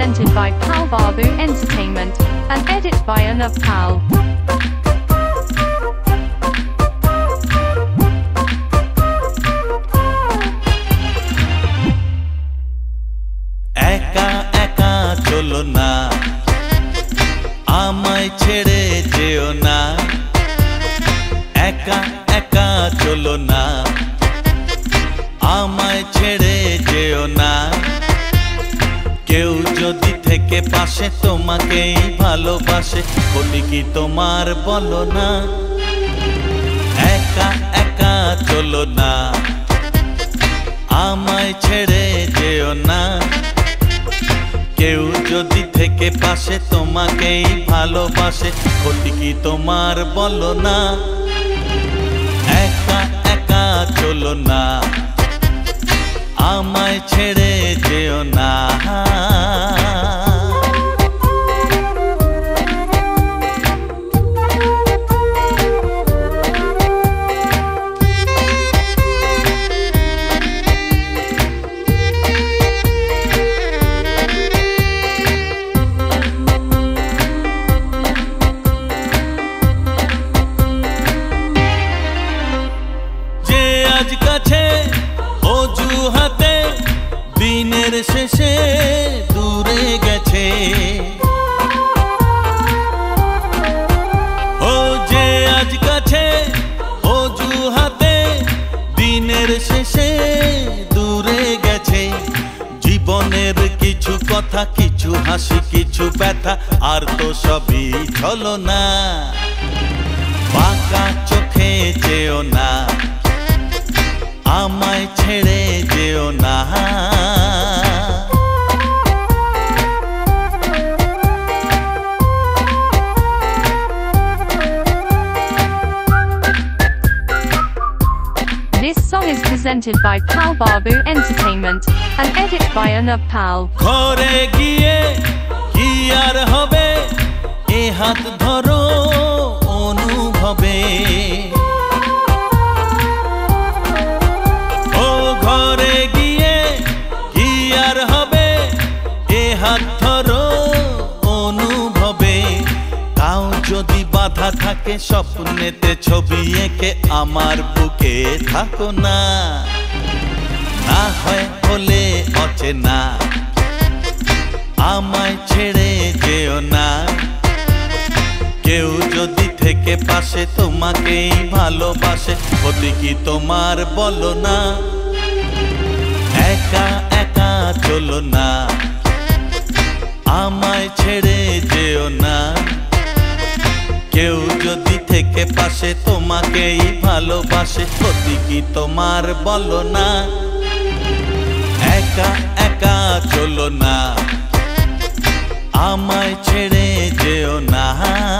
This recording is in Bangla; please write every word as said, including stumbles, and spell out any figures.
presented by Pal Babu Entertainment and edit by Arnab Pal. একা একা চলো না, আমায় ছেড়ে যেও না। একা একা চলো না, আমায় ছেড়ে যেও না। কেউ যদি থেকে পাশে তোমাকেই ভালোবাসে, বলি কি তোমার বলো না। একা একা চলো না, আমায় ছেড়ে যেও না। কেউ যদি থেকে পাশে তোমাকেই ভালোবাসে, ক্ষতি কি তোমার বলো না। একা একা চলো না, আমায় ছেড়ে যেও না। আজ কাছে অজুহাতে দিনের শেষে দূরে গেছে। ও যে আজ কাছে অজুহাতে দিনের শেষে দূরে গেছে। জীবনের কিছু কথা, কিছু হাসি, কিছু ব্যথা, আর তো সবই ছলনা। বাঁকা চোখে যেও না, আমায় ছেড়ে যেও না। This song is presented by Pal Babu Entertainment and edit by Arnab Pal. ঘরে গিয়ে কি আর হবে, এ হাত ধরো অনুভবে। ঘরে গিয়ে কি আর হবে, এ হাত ধরো অনুভবে। তাও যদি বাধা থাকে স্বপ্নেতে ছবি এঁকে আমার বুকে থাকো না। না হয় হলে অচেনা, আমায় ছেড়ে যেও না। কেউ যদি থেকে পাশে তোমাকেই ভালোবাসে, ক্ষতি কি তোমার বলো না। একা একা চলো না, আমায় ছেড়ে যেও না। কেউ যদি থেকে পাশে তোমাকেই ভালোবাসে, ক্ষতি কি তোমার বলো না। একা একা চলো না, আমায় ছেড়ে যেও না।